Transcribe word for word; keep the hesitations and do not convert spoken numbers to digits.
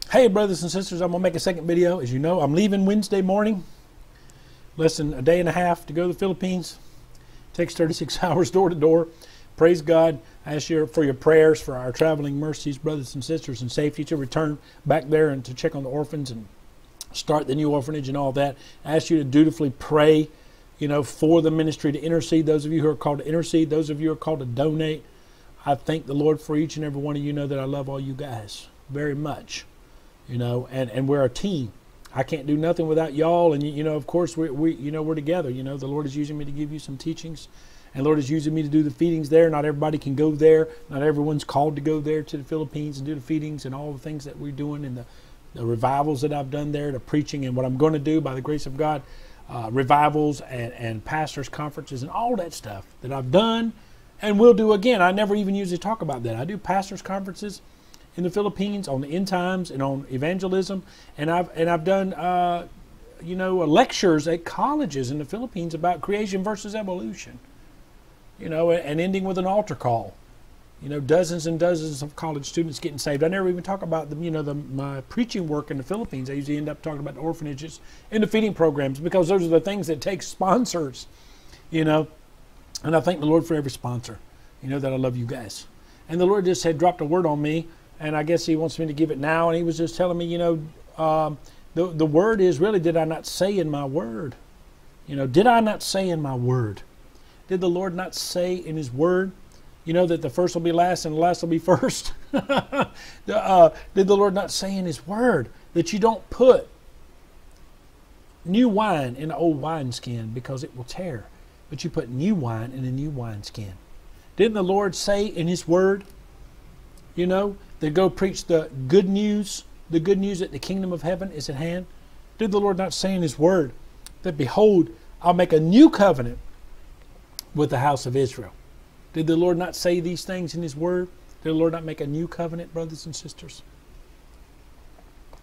Hey, brothers and sisters, I'm going to make a second video. As you know, I'm leaving Wednesday morning. Less than a day and a half to go to the Philippines. Takes thirty-six hours door to door. Praise God. I ask you for your prayers for our traveling mercies, brothers and sisters, and safety to return back there and to check on the orphans and start the new orphanage and all that. I ask you to dutifully pray, you know, for the ministry, to intercede. Those of you who are called to intercede, those of you who are called to donate. I thank the Lord for each and every one of you. Know that I love all you guys very much. You know, and, and we're a team. I can't do nothing without y'all. And, you know, of course, we, we, you know, we're together. You know, the Lord is using me to give you some teachings. And the Lord is using me to do the feedings there. Not everybody can go there. Not everyone's called to go there to the Philippines and do the feedings and all the things that we're doing and the, the revivals that I've done there, the preaching and what I'm going to do by the grace of God, uh, revivals and, and pastors' conferences and all that stuff that I've done and will do again. I never even usually talk about that. I do pastors' conferences in the Philippines on the end times and on evangelism, and I've and I've done uh, you know lectures at colleges in the Philippines about creation versus evolution, you know, and ending with an altar call, you know, dozens and dozens of college students getting saved. I never even talk about the you know the my preaching work in the Philippines. I usually end up talking about the orphanages and the feeding programs because those are the things that take sponsors, you know, and I thank the Lord for every sponsor. You know that I love you guys, and the Lord just had dropped a word on me. And I guess he wants me to give it now. And he was just telling me, you know, um, the, the word is really, did I not say in my word? You know, did I not say in my word? Did the Lord not say in his word, you know, that the first will be last and the last will be first? uh, did the Lord not say in his word that you don't put new wine in an old wineskin because it will tear, but you put new wine in a new wineskin? Didn't the Lord say in his word, you know, they go preach the good news, the good news that the kingdom of heaven is at hand? Did the Lord not say in his word that, behold, I'll make a new covenant with the house of Israel? Did the Lord not say these things in his word? Did the Lord not make a new covenant, brothers and sisters?